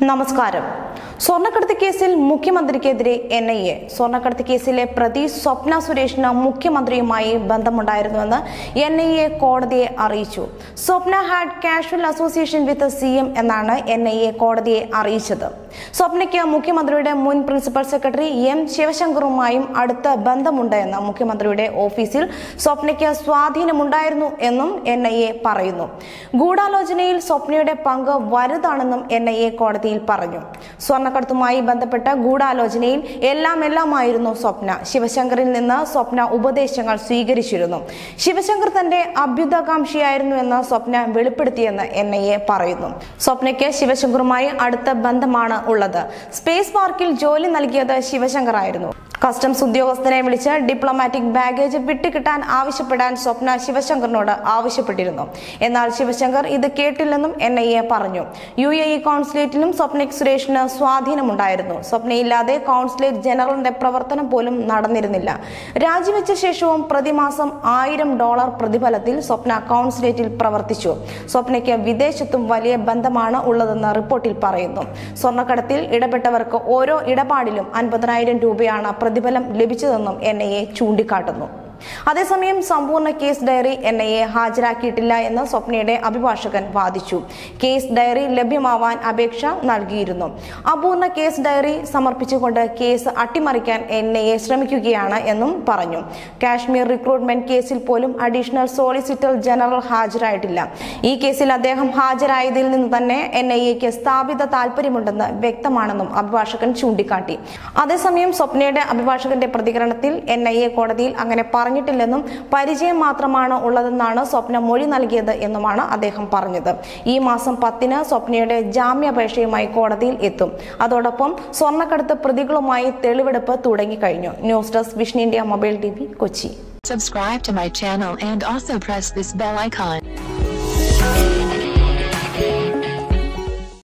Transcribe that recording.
നമസ്കാരം. സ്വർണ്ണക്കടത്ത് കേസിൽ മുഖ്യമന്ത്രിക്കെതിരെ NIA. സ്വർണ്ണക്കടത്ത് കേസിലെ പ്രതി സ്വപ്ന സുരേഷിന് മുഖ്യമന്ത്രിയുമായി ബന്ധമുണ്ടായിരുന്നുവെന്ന് NIA കോടതിയെ അറിയിച്ചു. Swapna had casual association with CM എന്നാണ് NIA കോടതിയെ അറിയിച്ചത്. സ്വപ്നയ്ക്ക് മുഖ്യമന്ത്രിയുടെ മുൻ പ്രിൻസിപ്പൽ സെക്രട്ടറി M ശിവശങ്കറുമായും അടുത്ത ബന്ധമുണ്ട് എന്ന് മുഖ്യമന്ത്രിയുടെ ഓഫീസിൽ സ്വപ്നയ്ക്ക് സ്വാധീനമുണ്ടായിരുന്നു എന്നും NIA പറയുന്നു. ഗൂഢാലോചനയിൽ സ്വപ്നയുടെ പങ്ക് വലുതാണെന്നും NIA കോടതിയിൽ പറഞ്ഞു. സ്വർണ്ണക്കടത്തുമായി ബന്ധപ്പെട്ട ഗൂഢാലോചനയിൽ എല്ലാമായിരുന്നു സ്വപ്ന. ശിവശങ്കറിൽ നിന്ന് സ്വപ്ന ഉപദേശങ്ങൾ സ്വീകരിച്ചിരുന്നു. ശിവശങ്കർ തന്റെ അഭ്യുദകാംക്ഷിയായിരുന്നു എന്ന് സ്വപ്ന വെളിപ്പെടുത്തിയെന്ന് NIA പറയുന്നു. സ്വപ്നയ്ക്ക് ശിവശങ്കറുമായി അടുത്ത ബന്ധമാണ് ഉള്ളത്. സ്പേസ് പാർക്കിൽ ജോലി നൽകിയത് ശിവശങ്കർ ആയിരുന്നു. കസ്റ്റംസ് ഉദ്യോഗസ്ഥനെ വിളിച്ച് ഡിപ്ലോമാറ്റിക് ബാഗേജ് വിട്ടുകിട്ടാൻ ആവശ്യപ്പെടാൻ സ്വപ്ന ശിവശങ്കറിനോട് ആവശ്യപ്പെട്ടിരുന്നു. എന്നാൽ ശിവശങ്കർ ഇത് കേട്ടില്ലെന്നും NIA പറഞ്ഞു. UAE കോൺസുലേറ്റിലും സ്വപ്ന സുരേഷിന് സ്വാധീനമുണ്ടായിരുന്നു. സ്വപ്നയില്ലാതെ കോൺസുലേറ്റ് ജനറലിന്റെ പ്രവർത്തനം പോലും നടന്നിരുന്നില്ല. രാജിവെച്ച ശേഷവും പ്രതിമാസം $1000 പ്രതിഫലത്തിൽ സ്വപ്ന കോൺസുലേറ്റിൽ പ്രവർത്തിച്ചു. സ്വപ്നയ്ക്ക് വിദേശത്തും വലിയ ബന്ധമാണ് ഉള്ളതെന്ന് റിപ്പോർട്ടിൽ പറയുന്നു. സ്വർണ്ണക്കടത്തിൽ ഇടപെട്ടവർക്ക് ഓരോ ഇടപാടിലും 50,000 രൂപയാണ് പ്രതിഫലം ലഭിച്ചതെന്നും NIA ചൂണ്ടിക്കാട്ടുന്നു. അതേസമയം സമ്പൂർണ്ണ കേസ് ഡയറി NIA ഹാജരാക്കിയിട്ടില്ല എന്ന് സ്വപ്നയുടെ അഭിഭാഷകൻ വാദിച്ചു. കേസ് ഡയറി ലഭ്യമാവാൻ അപേക്ഷ നൽകിയിരുന്നു. അപൂർണ കേസ് ഡയറി സമർപ്പിച്ചുകൊണ്ട് കേസ് അട്ടിമറിക്കാൻ NIA ശ്രമിക്കുകയാണ് എന്നും പറഞ്ഞു. കാശ്മീർ റിക്രൂട്ട്മെന്റ് കേസിൽ പോലും അഡീഷണൽ സോളിസിറ്റർ ജനറൽ ഹാജരായിട്ടില്ല. ഈ കേസിൽ അദ്ദേഹം ഹാജരായതിൽ നിന്ന് തന്നെ NIAക്ക് സ്ഥാപിത താല്പര്യമുണ്ടെന്ന് വ്യക്തമാണെന്നും അഭിഭാഷകൻ ചൂണ്ടിക്കാട്ടി. അതേസമയം സ്വപ്നയുടെ അഭിഭാഷകന്റെ പ്രതികരണത്തിൽ NIA കോടതിയിൽ അങ്ങനെ പറഞ്ഞിട്ടില്ലെന്നും പരിചയം മാത്രമാണ് ഉള്ളതെന്നാണ് സ്വപ്ന മൊഴി നൽകിയത് എന്നുമാണ് അദ്ദേഹം പറഞ്ഞത്. ഈ മാസം 10-ന് സ്വപ്നയുടെ ജാമ്യാപേക്ഷയുമായി കോടതിയിൽ എത്തും. അതോടൊപ്പം സ്വർണ്ണക്കടത്ത് പ്രതികളുമായി തെളിവെടുപ്പ് തുടങ്ങിക്കഴിഞ്ഞു. News desk vision India mobile TV, Kochi. Subscribe to my channel and also press this bell icon.